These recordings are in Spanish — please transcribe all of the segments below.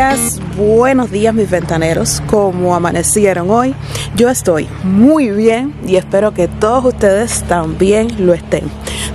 buenos días mis ventaneros, ¿cómo amanecieron hoy? Yo estoy muy bien y espero que todos ustedes también lo estén.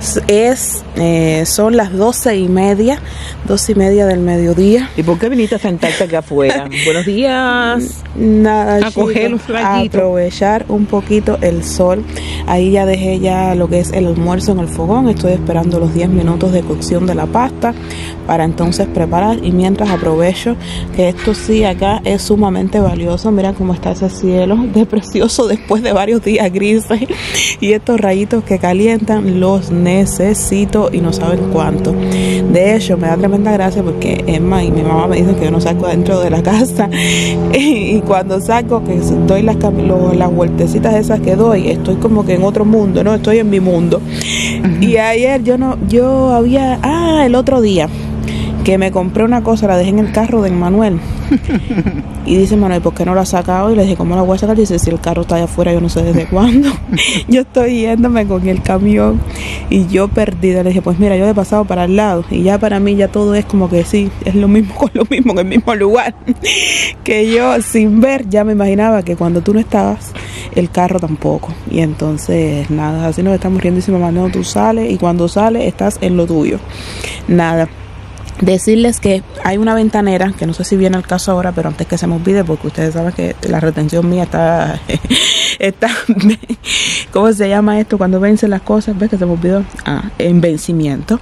Son las 12:30 del mediodía. ¿Y por qué viniste a sentarte acá afuera? Buenos días. Nada, a coger un rayito, aprovechar un poquito el sol. Ahí ya dejé ya lo que es el almuerzo en el fogón. Estoy esperando los 10 minutos de cocción de la pasta para entonces preparar, y mientras aprovecho que esto sí acá es sumamente valioso. Mira cómo está ese cielo de precioso después de varios días grises, y estos rayitos que calientan los necesito y no saben cuánto. De hecho me da tremenda gracia porque Emma y mi mamá me dicen que yo no salgo adentro de la casa y cuando salgo, que doy las vueltecitas esas que doy, estoy como que en otro mundo, no estoy en mi mundo. Y ayer el otro día que me compré una cosa, la dejé en el carro de Manuel. Y dice Manuel, ¿por qué no la has sacado? Y le dije, ¿cómo la voy a sacar? Y dice, si el carro está allá afuera, yo no sé desde cuándo. Yo estoy yéndome con el camión y yo perdida. Le dije, pues mira, yo he pasado para el lado y ya para mí ya todo es como que sí, es lo mismo con lo mismo, en el mismo lugar. Que yo sin ver ya me imaginaba que cuando tú no estabas, el carro tampoco. Y entonces nada, así nos estamos riendo y dice mamá, no, tú sales y cuando sales estás en lo tuyo. Nada. Decirles que hay una ventanera, que no sé si viene al caso ahora, pero antes que se me olvide, porque ustedes saben que la retención mía está ¿cómo se llama esto? Cuando vencen las cosas, ¿ves que se me olvidó? En vencimiento.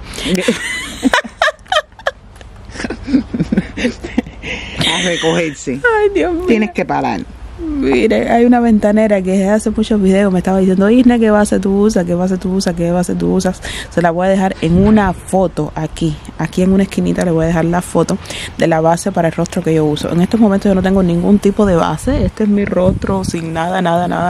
A recogerse. Ay, Dios mío. Tienes que parar. Mire, hay una ventanera que hace muchos videos me estaba diciendo, Isna, ¿qué base tú usas? ¿Qué base tú usas? ¿Qué base tú usas? Se la voy a dejar en una foto aquí en una esquinita. Le voy a dejar la foto de la base para el rostro que yo uso. En estos momentos yo no tengo ningún tipo de base. Este es mi rostro sin nada.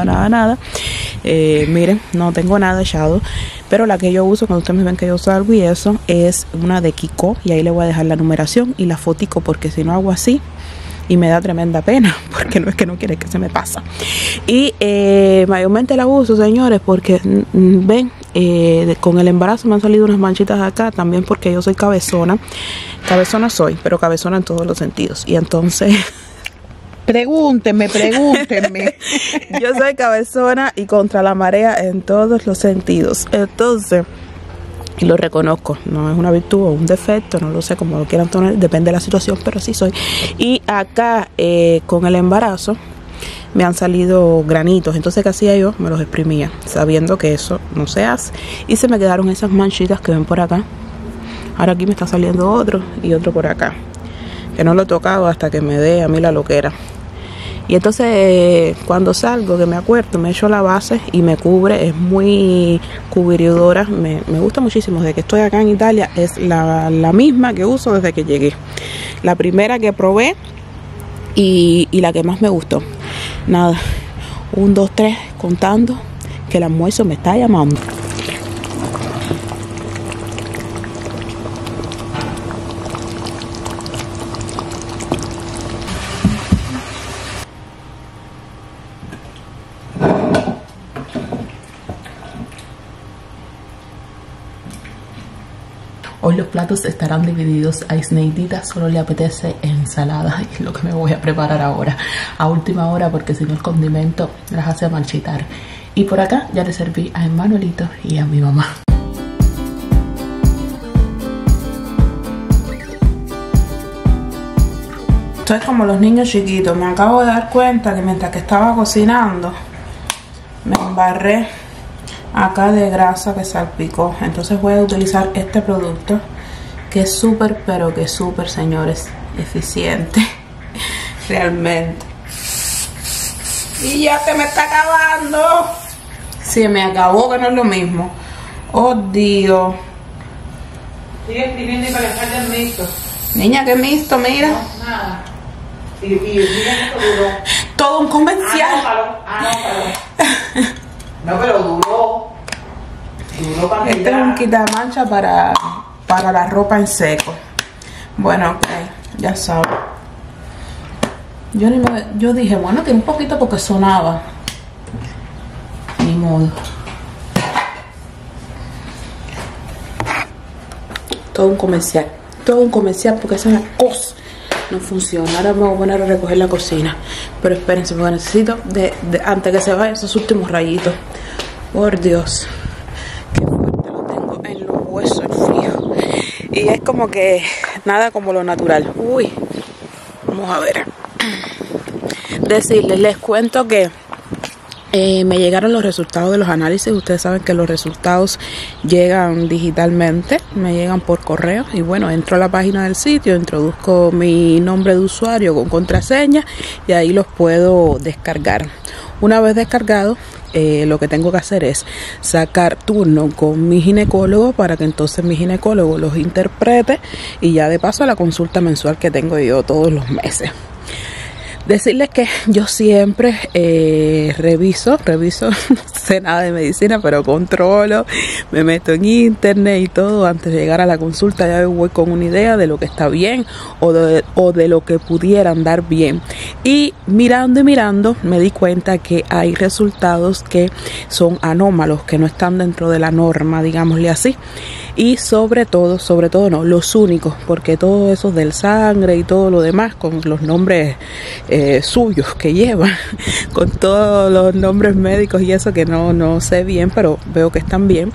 Miren, no tengo nada echado, pero la que yo uso, cuando ustedes me ven que yo salgo y eso, es una de Kiko, y ahí le voy a dejar la numeración y la fotico, porque si no hago así y me da tremenda pena, porque no es que no quiere, que se me pasa. Y mayormente la uso, señores, porque ven, con el embarazo me han salido unas manchitas acá, también porque yo soy cabezona soy, pero cabezona en todos los sentidos, y entonces Pregúntenme. yo soy cabezona y contra la marea en todos los sentidos. Entonces, y lo reconozco, no es una virtud o un defecto, no lo sé cómo lo quieran tomar, depende de la situación, pero sí soy. Y acá con el embarazo me han salido granitos, entonces ¿qué hacía yo? Me los exprimía, sabiendo que eso no se hace, y se me quedaron esas manchitas que ven por acá. Ahora aquí me está saliendo otro y otro por acá, que no lo he tocado hasta que me dé a mí la loquera. Y entonces cuando salgo, que me acuerdo, me echo la base y me cubre, es muy cubridora, me gusta muchísimo. Desde que estoy acá en Italia es la misma que uso desde que llegué, la primera que probé y la que más me gustó. Nada, 1, 2, 3 contando que el almuerzo me está llamando. Hoy los platos estarán divididos. A Isneidita solo le apetece ensalada, y es lo que me voy a preparar ahora, a última hora, porque si no el condimento las hace marchitar. Y por acá ya le serví a Emanuelito y a mi mamá. Estoy como los niños chiquitos. Me acabo de dar cuenta que mientras que estaba cocinando me embarré acá de grasa que salpicó. Entonces voy a utilizar este producto que es súper, pero que súper, señores, eficiente realmente. Y ya se me está acabando. Se me acabó, que no es lo mismo. Oh Dios. Sigue escribiendo y para que salga el mixto. Niña, qué mixto, mira. No, nada. Y mira que duró. Todo un comercial. No, pero duró para este es un quitamancha para la ropa en seco. Bueno, ok, ya saben. Yo dije, bueno, que un poquito porque sonaba. Ni modo. Todo un comercial porque esa es la cosa no funciona. Ahora me voy a poner a recoger la cocina, pero espérense porque necesito antes que se vayan esos últimos rayitos. Por Dios, qué fuerte lo tengo en los huesos el frío. Y es como que nada como lo natural. Uy, vamos a ver. Les cuento que me llegaron los resultados de los análisis. Ustedes saben que los resultados llegan digitalmente, me llegan por correo. Y bueno, entro a la página del sitio, introduzco mi nombre de usuario con contraseña y ahí los puedo descargar. Una vez descargado, lo que tengo que hacer es sacar turno con mi ginecólogo para que entonces mi ginecólogo los interprete y ya de paso a la consulta mensual que tengo yo todos los meses. Decirles que yo siempre reviso, no sé nada de medicina, pero controlo, me meto en internet y todo antes de llegar a la consulta. Ya voy con una idea de lo que está bien o de lo que pudiera andar bien. Y mirando me di cuenta que hay resultados que son anómalos, que no están dentro de la norma, digámosle así. Y sobre todo no, los únicos, porque todo eso del sangre y todo lo demás con los nombres suyos que llevan, con todos los nombres médicos y eso que no sé bien, pero veo que están bien,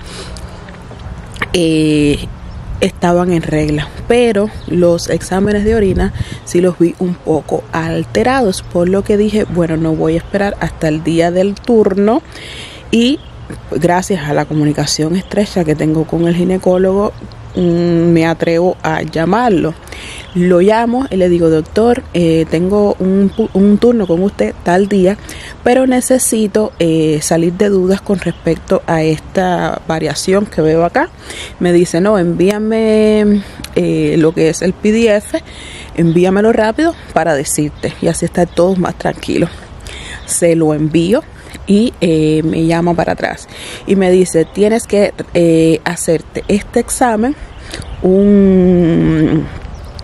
estaban en regla. Pero los exámenes de orina sí los vi un poco alterados, por lo que dije, bueno, no voy a esperar hasta el día del turno. Y gracias a la comunicación estrecha que tengo con el ginecólogo, me atrevo a llamarlo. Lo llamo y le digo: doctor, tengo un turno con usted tal día, pero necesito salir de dudas con respecto a esta variación que veo acá. Me dice: no, envíame lo que es el PDF, envíamelo rápido para decirte, y así está todos más tranquilos. Se lo envío y me llama para atrás y me dice: tienes que hacerte este examen, un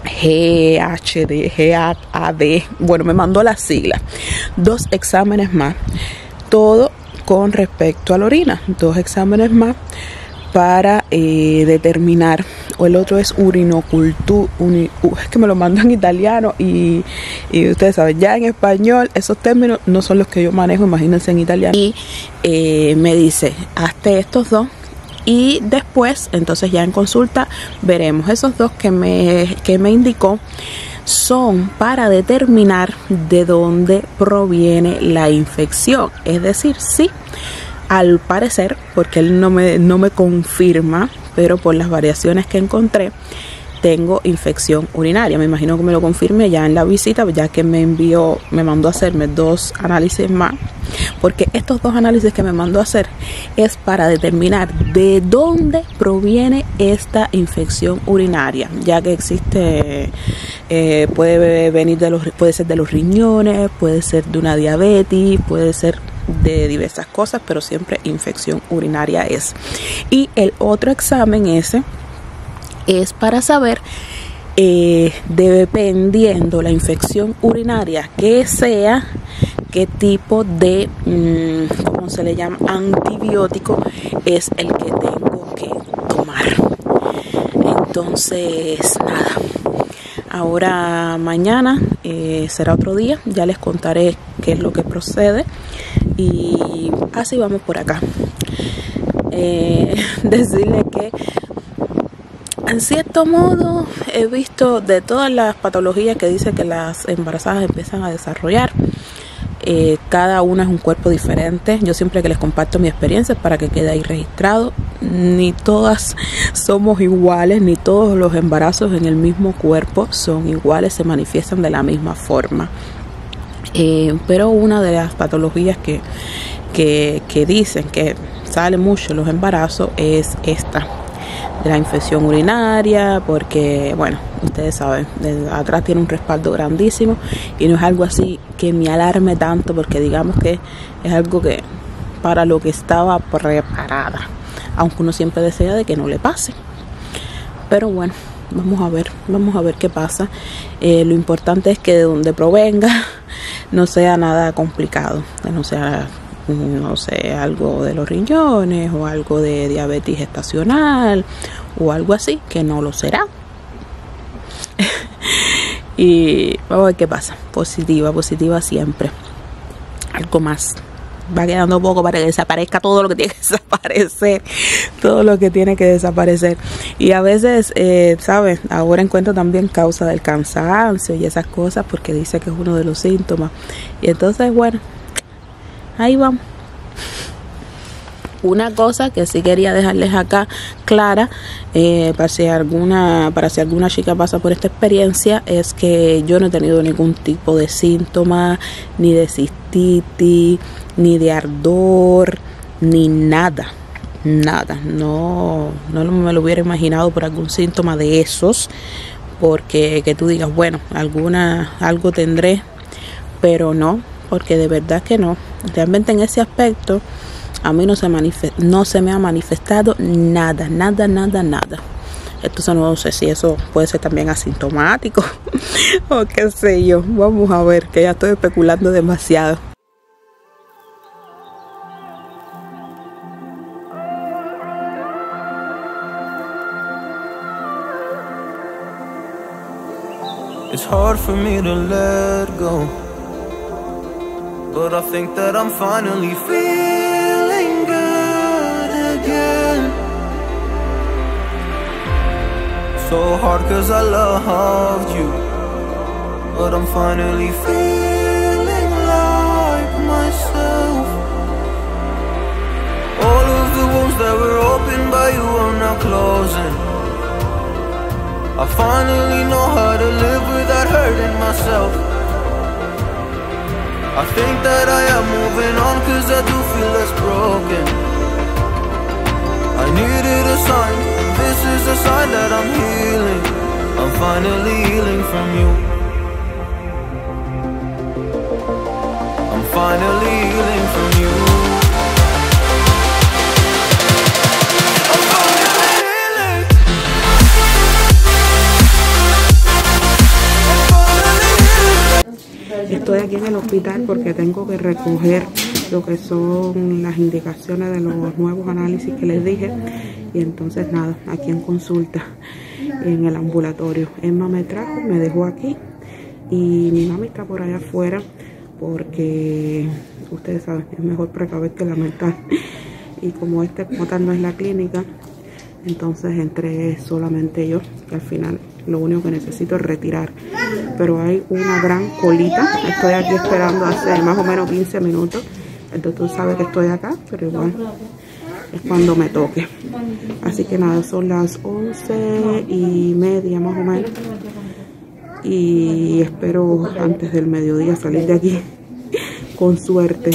GAD, bueno, me mandó las siglas, 2 exámenes más, todo con respecto a la orina, 2 exámenes más para determinar, o el otro es urinocultura, es que me lo mandó en italiano y ustedes saben, ya en español esos términos no son los que yo manejo, imagínense en italiano. Y me dice: hazte estos 2 y después, entonces ya en consulta veremos. Esos 2 que me indicó son para determinar de dónde proviene la infección, es decir, sí, al parecer, porque él no me confirma, pero por las variaciones que encontré, tengo infección urinaria. Me imagino que me lo confirme ya en la visita, ya que me mandó a hacerme 2 análisis más, porque estos 2 análisis que me mandó a hacer es para determinar de dónde proviene esta infección urinaria, ya que existe, puede ser de los riñones, puede ser de una diabetes, puede ser de diversas cosas, pero siempre infección urinaria es. Y el otro examen ese es para saber, dependiendo la infección urinaria que sea, qué tipo de, ¿cómo se le llama?, antibiótico es el que tengo que tomar. Entonces, nada, ahora mañana será otro día, ya les contaré qué es lo que procede y así vamos por acá. Decirle que en cierto modo he visto de todas las patologías que dice que las embarazadas empiezan a desarrollar, cada una es un cuerpo diferente. Yo siempre que les comparto mi experiencia para que quede ahí registrado, ni todas somos iguales, ni todos los embarazos en el mismo cuerpo son iguales, se manifiestan de la misma forma. Pero una de las patologías que dicen que sale mucho en los embarazos es esta, de la infección urinaria, porque bueno, ustedes saben, atrás tiene un respaldo grandísimo y no es algo así que me alarme tanto, porque digamos que es algo que para lo que estaba preparada, aunque uno siempre desea de que no le pase, pero bueno, vamos a ver qué pasa. Lo importante es que de donde provenga no sea nada complicado, que no sea, no sé, algo de los riñones o algo de diabetes gestacional o algo así, que no lo será. Y vamos a ver qué pasa. Positiva siempre. Algo más. Va quedando poco para que desaparezca todo lo que tiene que desaparecer. Todo lo que tiene que desaparecer. Y a veces, ¿sabes? Ahora encuentro también causa del cansancio y esas cosas, porque dice que es uno de los síntomas. Y entonces, bueno, ahí vamos. Una cosa que sí quería dejarles acá clara, para si alguna chica pasa por esta experiencia, es que yo no he tenido ningún tipo de síntoma, ni de cistitis, ni de ardor, ni nada. No me lo hubiera imaginado por algún síntoma de esos, porque que tú digas, bueno, algo tendré, pero no, porque de verdad que no. Realmente en ese aspecto a mí no se me ha manifestado nada. Entonces no sé si eso puede ser también asintomático o qué sé yo. Vamos a ver, que ya estoy especulando demasiado. It's hard for me to let go, but I think that I'm finally feeling good again. So hard cause I loved you, but I'm finally feeling like myself. All of the wounds that were opened by you are now closing. I finally know how to live without hurting myself. I think that I am moving on cause I do feel less broken. I needed a sign, this is a sign that I'm healing. I'm finally healing from you. I'm finally healing from you. Estoy aquí en el hospital porque tengo que recoger lo que son las indicaciones de los nuevos análisis que les dije. Y entonces nada, aquí en consulta, en el ambulatorio. Emma me trajo, me dejó aquí. Y mi mami está por allá afuera porque, ustedes saben, es mejor precaver que lamentar. Y como tal no es la clínica, entonces entré solamente yo, que al final lo único que necesito es retirar. Pero hay una gran colita. Estoy aquí esperando hace más o menos 15 minutos. El doctor sabe que estoy acá, pero igual es cuando me toque. Así que nada, son las 11:30 más o menos. Y espero antes del mediodía salir de aquí con suerte.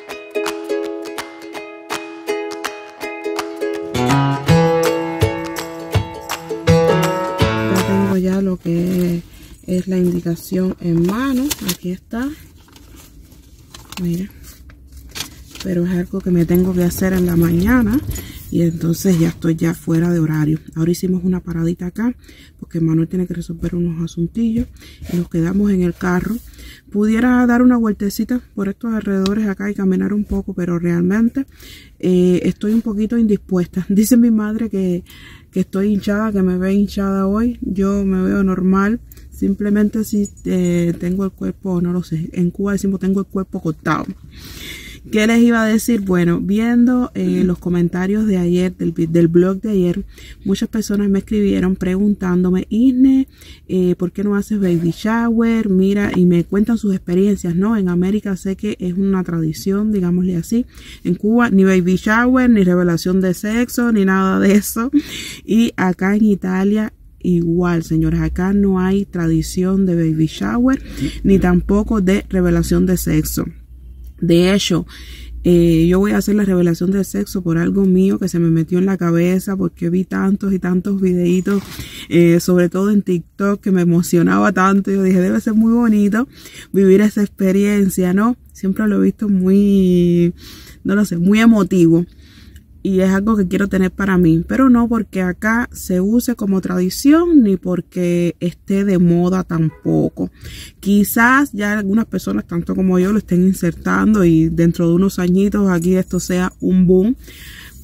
Ya lo que es la indicación en mano, aquí está, mira, pero es algo que me tengo que hacer en la mañana y entonces ya estoy ya fuera de horario. Ahora hicimos una paradita acá porque Manuel tiene que resolver unos asuntillos y nos quedamos en el carro. Pudiera dar una vueltecita por estos alrededores acá y caminar un poco, pero realmente estoy un poquito indispuesta. Dice mi madre que estoy hinchada, que me ve hinchada hoy. Yo me veo normal. Simplemente si tengo el cuerpo, no lo sé. En Cuba decimos tengo el cuerpo cortado. ¿Qué les iba a decir? Bueno, viendo los comentarios de ayer, del blog de ayer, muchas personas me escribieron preguntándome, Isne, ¿por qué no haces baby shower? Mira, y me cuentan sus experiencias, ¿no? En América sé que es una tradición, digámosle así. En Cuba ni baby shower, ni revelación de sexo, ni nada de eso. Y acá en Italia igual, señores, acá no hay tradición de baby shower, ni tampoco de revelación de sexo. De hecho, yo voy a hacer la revelación del sexo por algo mío que se me metió en la cabeza porque vi tantos y tantos videitos, sobre todo en TikTok, que me emocionaba tanto. Yo dije, debe ser muy bonito vivir esa experiencia, ¿no? Siempre lo he visto muy, no lo sé, muy emotivo. Y es algo que quiero tener para mí, pero no porque acá se use como tradición ni porque esté de moda tampoco. Quizás ya algunas personas, tanto como yo, lo estén insertando y dentro de unos añitos aquí esto sea un boom.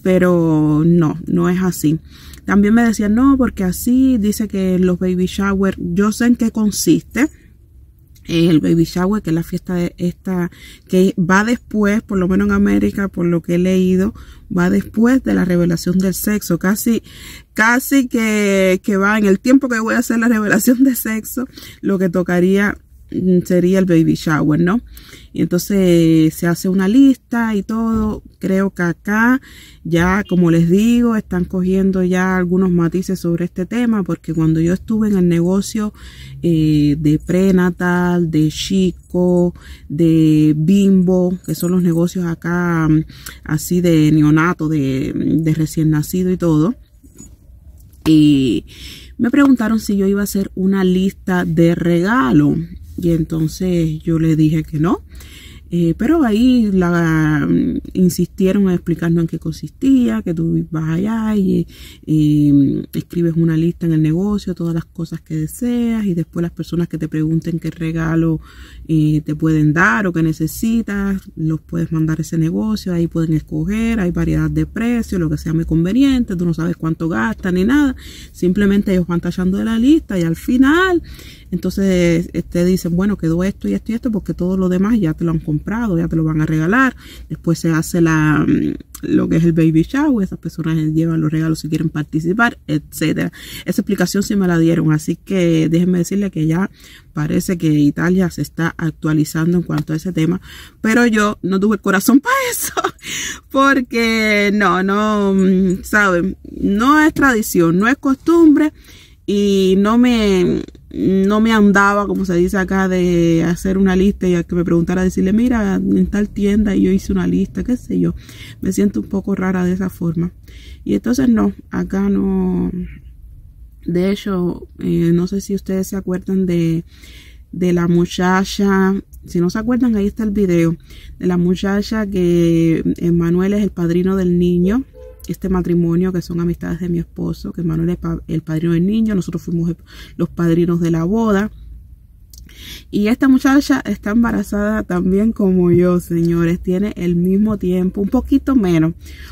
pero no es así. También me decían, no, porque así dice que los baby shower, yo sé en qué consiste. El baby shower, que es la fiesta de esta, que va después, por lo menos en América, por lo que he leído, va después de la revelación del sexo, casi que va en el tiempo que voy a hacer la revelación de sexo, lo que tocaría sería el baby shower, ¿no? Y entonces se hace una lista y todo. Creo que acá ya, como les digo, están cogiendo ya algunos matices sobre este tema, porque cuando yo estuve en el negocio de prenatal, de Chico, de Bimbo, que son los negocios acá así de neonato, de recién nacido y todo, y me preguntaron si yo iba a hacer una lista de regalo. Y entonces yo le dije que no. Pero ahí insistieron en explicarnos en qué consistía, que tú vas allá y escribes una lista en el negocio, todas las cosas que deseas, y después las personas que te pregunten qué regalo te pueden dar o qué necesitas, los puedes mandar a ese negocio, ahí pueden escoger, hay variedad de precios, lo que sea muy conveniente, tú no sabes cuánto gastan ni nada, simplemente ellos van tachando de la lista y al final entonces te dicen, bueno, quedó esto y esto y esto, porque todo lo demás ya te lo han comprado, ya te lo van a regalar. Después se hace lo que es el baby shower, esas personas llevan los regalos si quieren participar, etcétera. Esa explicación sí me la dieron, así que déjenme decirle que ya parece que Italia se está actualizando en cuanto a ese tema, pero yo no tuve corazón para eso, porque no, saben, no es tradición, no es costumbre, y no me andaba, como se dice acá, de hacer una lista y a que me preguntara, decirle, mira, en tal tienda y yo hice una lista, qué sé yo. Me siento un poco rara de esa forma. Y entonces no, acá no. De hecho, no sé si ustedes se acuerdan de la muchacha. Si no se acuerdan, ahí está el video de la muchacha que Manuel es el padrino del niño. Este matrimonio, que son amistades de mi esposo, que Manuel es el padrino del niño, nosotros fuimos los padrinos de la boda. Y esta muchacha está embarazada también como yo, señores, tiene el mismo tiempo, un poquito menos.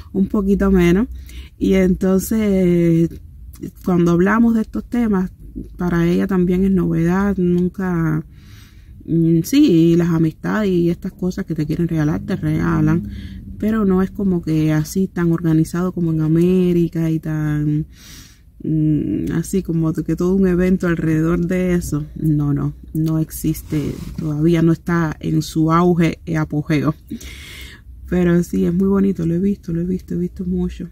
Y entonces, cuando hablamos de estos temas, para ella también es novedad, nunca... Sí, las amistades y estas cosas que te quieren regalar, te regalan, pero no es como que así tan organizado como en América y tan así como que todo un evento alrededor de eso. No existe, todavía no está en su auge y apogeo, pero sí, es muy bonito, lo he visto mucho.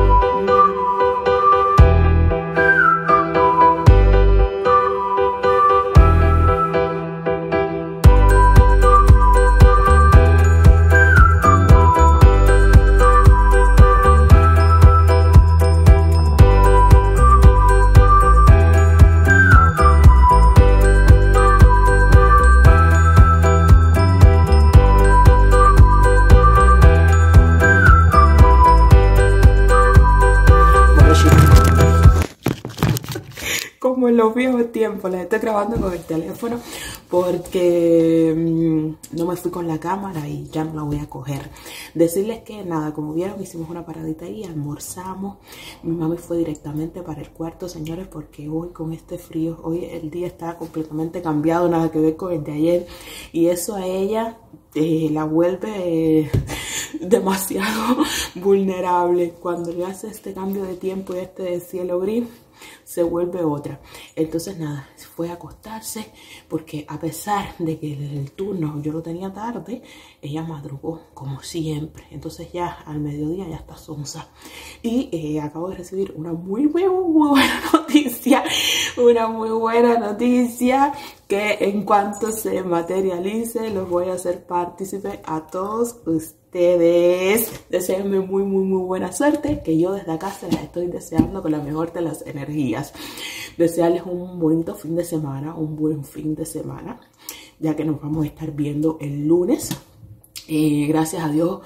Como en los viejos tiempos, les estoy grabando con el teléfono porque no me fui con la cámara y ya no la voy a coger. Decirles que nada, como vieron, hicimos una paradita ahí, almorzamos. Mi mami fue directamente para el cuarto, señores, porque hoy con este frío, hoy el día está completamente cambiado, nada que ver con el de ayer, y eso a ella la vuelve demasiado vulnerable. Cuando le hace este cambio de tiempo y este de cielo gris, se vuelve otra. Entonces nada, fue a acostarse, porque a pesar de que el turno yo lo tenía tarde, ella madrugó como siempre. Entonces ya al mediodía ya está sonsa. Y acabo de recibir una muy buena noticia. Una muy buena noticia, que en cuanto se materialice los voy a hacer partícipe a todos ustedes. Deseenme muy buena suerte, que yo desde acá se las estoy deseando con la mejor de las energías. Desearles un bonito fin de semana, un buen fin de semana, ya que nos vamos a estar viendo el lunes. Gracias a Dios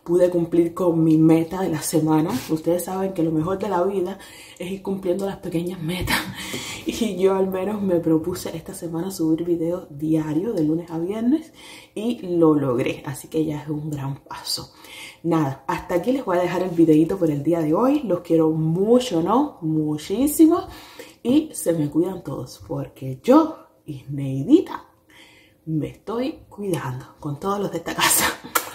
pude cumplir con mi meta de la semana. Ustedes saben que lo mejor de la vida es ir cumpliendo las pequeñas metas. Y yo al menos me propuse esta semana subir videos diarios de lunes a viernes y lo logré. Así que ya es un gran paso. Nada, hasta aquí les voy a dejar el videito por el día de hoy. Los quiero mucho, ¿no? Muchísimo. Y se me cuidan todos porque yo, Isneidita, me estoy cuidando con todos los de esta casa.